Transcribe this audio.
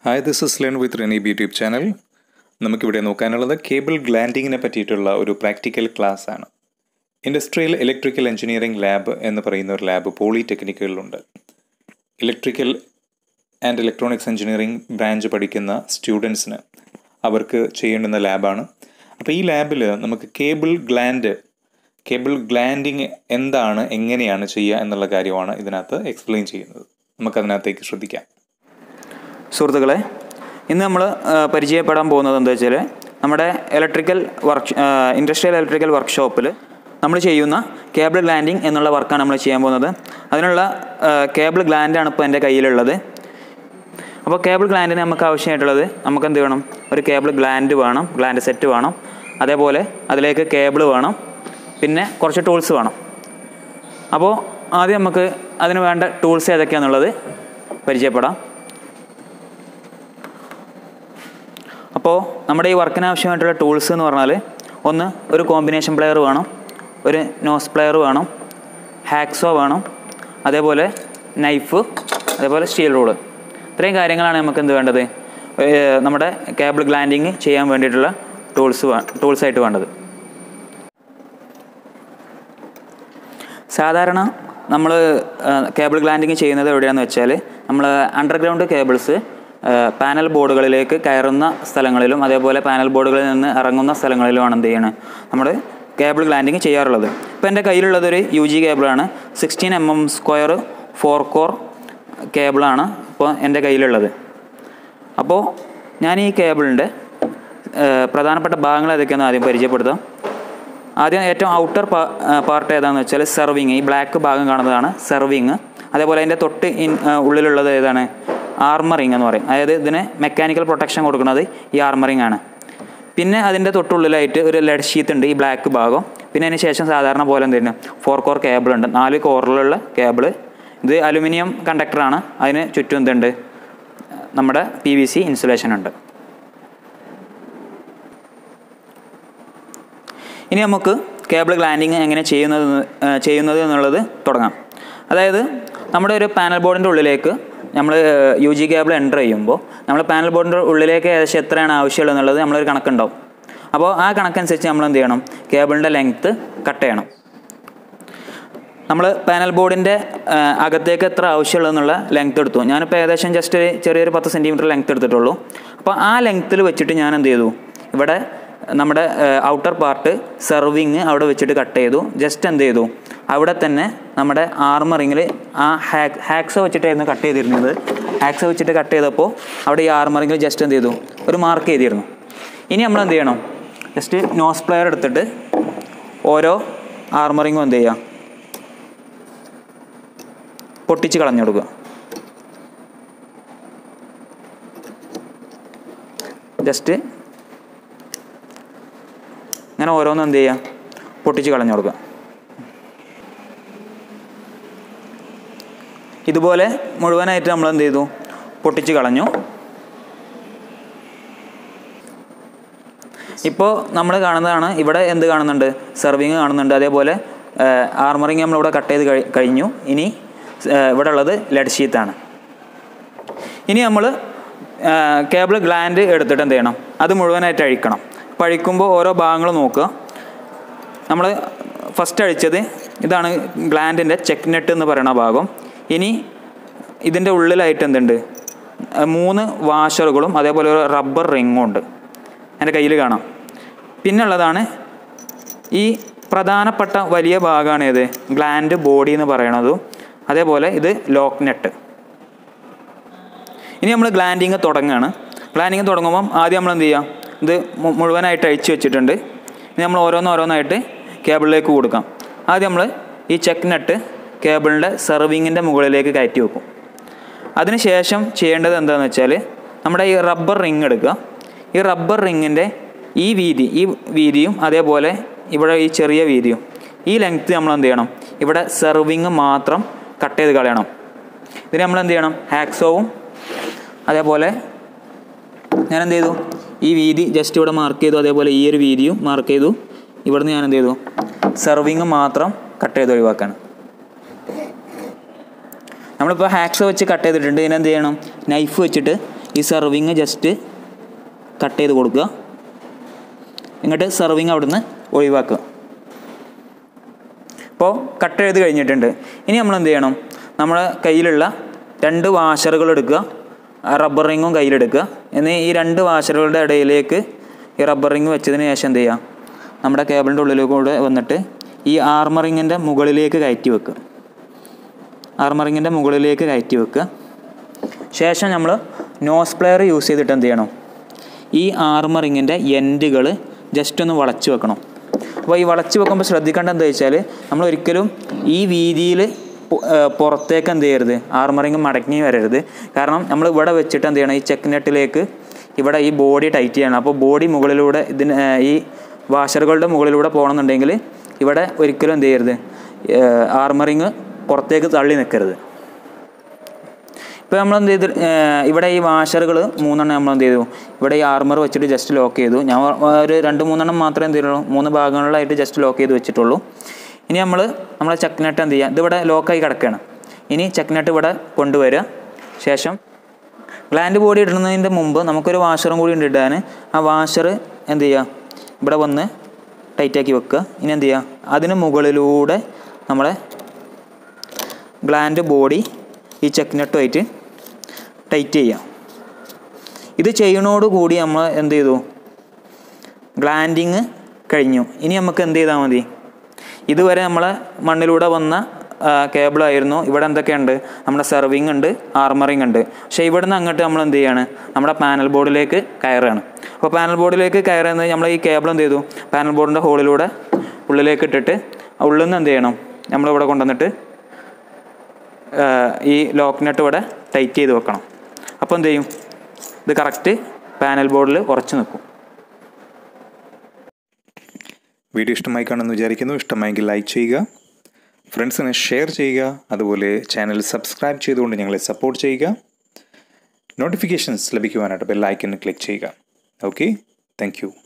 Hi, this is Len with Renib YouTube channel. നമുക്കിവിടെ നോക്കാനുള്ളത് cable ഗ്ലാൻഡിങ്ങിനെ പറ്റിയിട്ടുള്ള ഒരു പ്രാക്ടിക്കൽ ക്ലാസ് ആണ്. ഇൻഡസ്ട്രിയൽ ഇലക്ട്രിക്കൽ എഞ്ചിനീയറിംഗ് ലാബ് എന്ന് പറയുന്ന ഒരു ലാബ് പോളിടെക്നിക്കുകളിലുണ്ട്. Electrical and electronics engineering branch പഠിക്കുന്ന സ്റ്റുഡൻസിന് അവർക്ക് ചെയ്യേണ്ടുന്ന ലാബാണ്. അപ്പോൾ ഈ ലാബിൽ നമുക്ക് കേബിൾ ഗ്ലാൻഡിങ് എന്താണ്, എങ്ങനെയാണ് ചെയ്യുക എന്നുള്ള കാര്യമാണ് ഇതിനകത്ത് എക്സ്പ്ലെയിൻ ചെയ്യുന്നത്. നമുക്കതിനകത്തേക്ക് ശ്രദ്ധിക്കാം. സുഹൃത്തുക്കളെ, ഇന്ന് നമ്മൾ പരിചയപ്പെടാൻ പോകുന്നത് എന്താ വെച്ചാൽ നമ്മുടെ ഇൻഡസ്ട്രിയൽ ഇലക്ട്രിക്കൽ വർക്ക്ഷോപ്പിൽ നമ്മൾ ചെയ്യുന്ന കേബിൾ ഗ്ലാൻഡിങ് എന്നുള്ള വർക്കാണ് നമ്മൾ ചെയ്യാൻ പോകുന്നത്. അതിനുള്ള കേബിൾ ഗ്ലാൻഡാണ് ഇപ്പോൾ എൻ്റെ കയ്യിലുള്ളത്. അപ്പോൾ കേബിൾ ഗ്ലാൻഡിന് നമുക്ക് ആവശ്യമായിട്ടുള്ളത്, നമുക്ക് എന്ത് വേണം? ഒരു കേബിൾ ഗ്ലാൻഡ് സെറ്റ് വേണം. അതേപോലെ അതിലേക്ക് കേബിൾ വേണം, പിന്നെ കുറച്ച് ടൂൾസ് വേണം. അപ്പോൾ ആദ്യം നമുക്ക് അതിന് വേണ്ട ടൂൾസ് ഏതൊക്കെയാണെന്നുള്ളത് പരിചയപ്പെടാം. അപ്പോൾ നമ്മുടെ ഈ വർക്കിന് ആവശ്യമായിട്ടുള്ള ടൂൾസ് എന്ന് പറഞ്ഞാൽ, ഒന്ന് ഒരു കോമ്പിനേഷൻ പ്ലെയർ വേണം, ഒരു നോസ് പ്ലെയർ വേണം, ഹാക്സോ വേണം, അതേപോലെ നൈഫ്, അതേപോലെ സ്റ്റീൽ റൂള്. ഇത്രയും കാര്യങ്ങളാണ് നമുക്ക് എന്ത് വേണ്ടത്? നമ്മുടെ കേബിൾ ഗ്ലാൻഡിങ് ചെയ്യാൻ വേണ്ടിയിട്ടുള്ള ടൂൾസായിട്ട് വേണ്ടത്. സാധാരണ നമ്മൾ കേബിൾ ഗ്ലാൻഡിങ് ചെയ്യുന്നത് എവിടെയാണെന്ന് വെച്ചാൽ, നമ്മൾ അണ്ടർഗ്രൗണ്ട് കേബിൾസ് പാനൽ ബോർഡുകളിലേക്ക് കയറുന്ന സ്ഥലങ്ങളിലും അതേപോലെ പാനൽ ബോർഡുകളിൽ നിന്ന് ഇറങ്ങുന്ന സ്ഥലങ്ങളിലുമാണ് എന്ത് ചെയ്യണം, നമ്മൾ കേബിൾ ഗ്ലാൻഡിങ് ചെയ്യാറുള്ളത്. ഇപ്പോൾ എൻ്റെ കയ്യിലുള്ളതൊരു UG കേബിളാണ്. 16 mm² 4 കോർ കേബിളാണ് ഇപ്പോൾ എൻ്റെ കയ്യിലുള്ളത്. അപ്പോൾ ഞാൻ ഈ കേബിളിൻ്റെ പ്രധാനപ്പെട്ട ഭാഗങ്ങൾ ഏതൊക്കെയാണെന്ന് ആദ്യം പരിചയപ്പെടുത്താം. ആദ്യം ഏറ്റവും ഔട്ടർ പാർട്ട് ഏതാണെന്ന് വെച്ചാൽ സെർവിങ്. ഈ ബ്ലാക്ക് ഭാഗം കാണുന്നതാണ് സെർവിങ്. അതേപോലെ അതിൻ്റെ തൊട്ട് ഉള്ളിലുള്ളത് ഏതാണ്? ആർമറിങ് എന്ന് പറയും. അതായത് ഇതിന് മെക്കാനിക്കൽ പ്രൊട്ടക്ഷൻ കൊടുക്കുന്നത് ഈ ആർമറിങ് ആണ്. പിന്നെ അതിൻ്റെ തൊട്ടുള്ളിലായിട്ട് ഒരു ലെഡ് ഷീത്ത് ഉണ്ട്, ഈ ബ്ലാക്ക് ഭാഗം. പിന്നെ അതിന് ശേഷം സാധാരണ പോലെ എന്തെങ്കിലും 4 കോർ കേബിൾ ഉണ്ട്, 4 കോറിലുള്ള കേബിൾ. ഇത് അലുമിനിയം കണ്ടക്ടറാണ്. അതിന് ചുറ്റും എന്തുണ്ട്? നമ്മുടെ PVC ഇൻസുലേഷൻ ഉണ്ട്. ഇനി നമുക്ക് കേബിൾ ഗ്ലാൻഡിങ് എങ്ങനെ ചെയ്യുന്നത് എന്നുള്ളത് തുടങ്ങാം. അതായത് നമ്മുടെ ഒരു പാനൽ ബോർഡിൻ്റെ ഉള്ളിലേക്ക് നമ്മൾ UG കേബിൾ എൻ്റർ ചെയ്യുമ്പോൾ നമ്മൾ പാനൽ ബോർഡിൻ്റെ ഉള്ളിലേക്ക് ഏകദേശം എത്രയാണ് ആവശ്യമുള്ളത് എന്നുള്ളത് നമ്മളൊരു കണക്കുണ്ടാവും. അപ്പോൾ ആ കണക്കനുസരിച്ച് നമ്മൾ എന്ത് ചെയ്യണം? കേബിളിൻ്റെ ലെങ്ത്ത് കട്ട് ചെയ്യണം. നമ്മൾ പാനൽ ബോർഡിൻ്റെ അകത്തേക്ക് എത്ര ആവശ്യമുള്ളതെന്നുള്ള ലെങ്ത്ത് എടുത്തു. ഞാനിപ്പോൾ ഏകദേശം ജസ്റ്റ് ചെറിയൊരു 10 സെൻറ്റിമീറ്റർ ലെങ്ത്ത് എടുത്തിട്ടുള്ളൂ. അപ്പോൾ ആ ലെങ്ത്തിൽ വെച്ചിട്ട് ഞാൻ എന്ത് ചെയ്തു? ഇവിടെ നമ്മുടെ ഔട്ടർ പാർട്ട് സെർവിങ് അവിടെ വെച്ചിട്ട് കട്ട് ചെയ്തു. ജസ്റ്റ് എന്ത് ചെയ്തു? അവിടെ തന്നെ നമ്മുടെ ആർമറിങ്ങിൽ ആ ഹാക്സോ വെച്ചിട്ടായിരുന്നു കട്ട് ചെയ്തിരുന്നത്. ഹാക്സോ വെച്ചിട്ട് കട്ട് ചെയ്തപ്പോൾ അവിടെ ഈ ആർമറിങ്ങിൽ ജസ്റ്റ് എന്ത് ചെയ്തു? ഒരു മാർക്ക് ചെയ്തിരുന്നു. ഇനി നമ്മൾ എന്ത് ചെയ്യണം? ജസ്റ്റ് നോസ് പ്ലെയർ എടുത്തിട്ട് ഓരോ ആർമറിങ്ങും എന്ത് ചെയ്യുക? പൊട്ടിച്ച് കളഞ്ഞു കൊടുക്കുക. ജസ്റ്റ് അങ്ങനെ ഓരോന്നും എന്ത് ചെയ്യുക? പൊട്ടിച്ച് കളഞ്ഞു കൊടുക്കുക. ഇതുപോലെ മുഴുവനായിട്ട് നമ്മൾ എന്ത് ചെയ്തു? പൊട്ടിച്ച് കളഞ്ഞു. ഇപ്പോൾ നമ്മൾ കാണുന്നതാണ്, ഇവിടെ എന്ത് കാണുന്നുണ്ട്? സെർവിങ് കാണുന്നുണ്ട്. അതേപോലെ ആർമറിങ് നമ്മളിവിടെ കട്ട് ചെയ്ത് കഴിഞ്ഞു. ഇനി ഇവിടെ ഉള്ളത് ലെഡ് ഷീത്താണ്. ഇനി നമ്മൾ കേബിൾ ഗ്ലാൻഡ് എടുത്തിട്ട് എന്ത് ചെയ്യണം? അത് മുഴുവനായിട്ട് അഴിക്കണം. അപ്പോൾ അഴിക്കുമ്പോൾ ഓരോ ഭാഗങ്ങൾ നോക്കുക. നമ്മൾ ഫസ്റ്റ് അഴിച്ചത് ഇതാണ്, ഗ്ലാൻഡിൻ്റെ ചെക്ക് നെട്ട് എന്ന് പറയുന്ന ഭാഗം. ഇനി ഇതിൻ്റെ ഉള്ളിലായിട്ട് എന്തുണ്ട്? 3 വാഷറുകളും അതേപോലെ ഒരു റബ്ബർ റിങ്ങും ഉണ്ട്. എൻ്റെ കയ്യിൽ കാണാം. പിന്നുള്ളതാണ് ഈ പ്രധാനപ്പെട്ട വലിയ ഭാഗമാണ് ഏത്? ഗ്ലാൻഡ് ബോഡി എന്ന് പറയണതും. അതേപോലെ ഇത് ലോക്ക് നെട്ട്. ഇനി നമ്മൾ ഗ്ലാൻഡിങ് തുടങ്ങുകയാണ്. ഗ്ലാൻഡിങ് തുടങ്ങുമ്പം ആദ്യം നമ്മൾ എന്ത് ചെയ്യാം? ഇത് മുഴുവനായിട്ട് അഴിച്ചു വെച്ചിട്ടുണ്ട്. ഇനി നമ്മൾ ഓരോന്നായിട്ട് കേബിളിലേക്ക് കൊടുക്കാം. ആദ്യം നമ്മൾ ഈ ചെക്ക് നെട്ട് കേബിളിൻ്റെ സെർവിങ്ങിൻ്റെ മുകളിലേക്ക് കയറ്റി വെക്കും. അതിനുശേഷം ചെയ്യേണ്ടത് എന്താണെന്ന് വെച്ചാൽ, നമ്മുടെ ഈ റബ്ബർ റിങ് എടുക്കുക. ഈ റബ്ബർ റിങ്ങിൻ്റെ ഈ വീതിയും അതേപോലെ ഇവിടെ ഈ ചെറിയ വീതിയും, ഈ ലെങ്ത്ത് നമ്മൾ എന്ത് ചെയ്യണം? ഇവിടെ സെർവിങ് മാത്രം കട്ട് ചെയ്ത് കളയണം. ഇതിന് നമ്മൾ എന്ത് ചെയ്യണം? ഹാക്സോവും അതേപോലെ ഞാൻ എന്ത് ചെയ്തു? ഈ വീതി ജസ്റ്റ് ഇവിടെ മാർക്ക് ചെയ്തു. അതേപോലെ ഈ ഒരു വീതിയും മാർക്ക് ചെയ്തു. ഇവിടുന്ന് ഞാൻ എന്ത് ചെയ്തു? സെർവിങ് മാത്രം കട്ട് ചെയ്ത് ഒഴിവാക്കാണ്. നമ്മളിപ്പോൾ ഹാക്സോ വെച്ച് കട്ട് ചെയ്തിട്ടുണ്ട്. ഇതിനെന്ത് ചെയ്യണം? നൈഫ് വെച്ചിട്ട് ഈ സെർവിങ് ജസ്റ്റ് കട്ട് ചെയ്ത് കൊടുക്കുക. എന്നിട്ട് സെർവിങ് അവിടുന്ന് ഒഴിവാക്കുക. ഇപ്പോൾ കട്ട് ചെയ്ത് കഴിഞ്ഞിട്ടുണ്ട്. ഇനി നമ്മൾ എന്ത് ചെയ്യണം? നമ്മുടെ കയ്യിലുള്ള 2 വാഷറുകൾ എടുക്കുക, റബ്ബർ റിങ്ങും കയ്യിലെടുക്കുക. എന്നീ ഈ 2 വാഷറുകളുടെ ഇടയിലേക്ക് ഈ റബ്ബർ റിങ് വെച്ചതിന് ശേഷം എന്ത് ചെയ്യുക? നമ്മുടെ കേബിളിൻ്റെ ഉള്ളിലൂടെ വന്നിട്ട് ഈ ആർമറിങ്ങിൻ്റെ മുകളിലേക്ക് കയറ്റി വെക്കുക. ആർമറിങ്ങിൻ്റെ മുകളിലേക്ക് കയറ്റി വെക്കുക. ശേഷം നമ്മൾ നോസ് പ്ലെയർ യൂസ് ചെയ്തിട്ട് എന്ത് ചെയ്യണം? ഈ ആർമറിങ്ങിൻ്റെ എൻഡുകൾ ജസ്റ്റ് ഒന്ന് വളച്ച് വെക്കണം. അപ്പോൾ ഈ വളച്ച് വെക്കുമ്പോൾ ശ്രദ്ധിക്കേണ്ടത് എന്താ വെച്ചാൽ നമ്മൾ ഒരിക്കലും ഈ വീതിയിൽ പുറത്തേക്ക് എന്ത് ചെയ്യരുത്? ആർമറിങ് മടങ്ങി വരരുത്. കാരണം നമ്മൾ ഇവിടെ വെച്ചിട്ട് എന്ത് ചെയ്യണം? ഈ ചെക്ക് നെറ്റിലേക്ക് ഇവിടെ ഈ ബോഡി ടൈറ്റ് ചെയ്യണം. അപ്പോൾ ബോഡി മുകളിലൂടെ ഈ വാഷറുകളുടെ മുകളിലൂടെ പോകണമെന്നുണ്ടെങ്കിൽ ഇവിടെ ഒരിക്കലും എന്ത് ചെയ്യരുത്? ആർമറിങ് പുറത്തേക്ക് തള്ളി നിൽക്കരുത്. ഇപ്പോൾ നമ്മൾ എന്ത് ചെയ്ത് ഇവിടെ ഈ വാഷറുകൾ 3 നമ്മൾ എന്ത് ചെയ്തു? ഇവിടെ ഈ ആർമർ വെച്ചിട്ട് ജസ്റ്റ് ലോക്ക് ചെയ്തു. ഞാൻ ഒരു 2-3 മാത്രമേ എന്ത് ചെയ്യുള്ളൂ, 3 ഭാഗങ്ങളിലായിട്ട് ജസ്റ്റ് ലോക്ക് ചെയ്ത് വെച്ചിട്ടുള്ളൂ. ഇനി നമ്മളെ ചെക്ക് നെറ്റ് എന്ത് ചെയ്യുക? ഇതിവിടെ ലോക്കായി കിടക്കുകയാണ്. ഇനി ചെക്ക് നെറ്റ് ഇവിടെ കൊണ്ടുവരിക. ശേഷം ഗ്ലാൻഡ് ബോഡി ഇടുന്നതിൻ്റെ മുമ്പ് നമുക്കൊരു വാഷറും കൂടി ഉണ്ട് ഇടാൻ. ആ വാഷർ എന്ത് ചെയ്യുക? ഇവിടെ വന്ന് ടൈറ്റാക്കി വെക്കുക. ഇനി എന്ത് ചെയ്യുക? അതിന് മുകളിലൂടെ നമ്മളെ ഗ്ലാൻഡ് ബോഡി ഈ ചെക്ക് നെറ്റുമായിട്ട് ടൈറ്റ് ചെയ്യുക. ഇത് ചെയ്യണോടുകൂടി നമ്മൾ എന്ത് ചെയ്തു? ഗ്ലാൻഡിങ് കഴിഞ്ഞു. ഇനി നമുക്ക് എന്ത് ചെയ്താൽ മതി? ഇതുവരെ നമ്മളെ മണ്ണിലൂടെ വന്ന കേബിളായിരുന്നു. ഇവിടെ എന്തൊക്കെയുണ്ട്? നമ്മുടെ സെർവിങ് ഉണ്ട്, ആർമറിങ് ഉണ്ട്. പക്ഷേ ഇവിടെ നിന്ന് അങ്ങോട്ട് നമ്മൾ എന്ത് ചെയ്യാണ്? നമ്മുടെ പാനൽ ബോർഡിലേക്ക് കയറുകയാണ്. അപ്പോൾ പാനൽ ബോർഡിലേക്ക് കയറുന്നത് നമ്മൾ ഈ കേബിൾ എന്ത് ചെയ്തു? പാനൽ ബോർഡിൻ്റെ ഹോളിലൂടെ ഉള്ളിലേക്ക് ഇട്ടിട്ട് ഉള്ളിൽ നിന്ന് എന്ത് ചെയ്യണം? നമ്മളിവിടെ കൊണ്ടുവന്നിട്ട് ഈ ലോക്ക് നെറ്റ് ഇവിടെ ടൈറ്റ് ചെയ്ത് വെക്കണം. അപ്പോൾ എന്ത് ചെയ്യും? ഇത് കറക്റ്റ് പാനൽ ബോർഡിൽ ഉറച്ചു നിൽക്കും. വീഡിയോ ഇഷ്ടമായി കാണുമെന്ന് വിചാരിക്കുന്നു. ഇഷ്ടമായെങ്കിൽ ലൈക്ക് ചെയ്യുക, ഫ്രണ്ട്സിനെ ഷെയർ ചെയ്യുക, അതുപോലെ ചാനൽ സബ്സ്ക്രൈബ് ചെയ്തുകൊണ്ട് ഞങ്ങളെ സപ്പോർട്ട് ചെയ്യുക. നോട്ടിഫിക്കേഷൻസ് ലഭിക്കുവാനായിട്ട് ബെൽ ഐക്കൺ ക്ലിക്ക് ചെയ്യുക. Okay, thank U.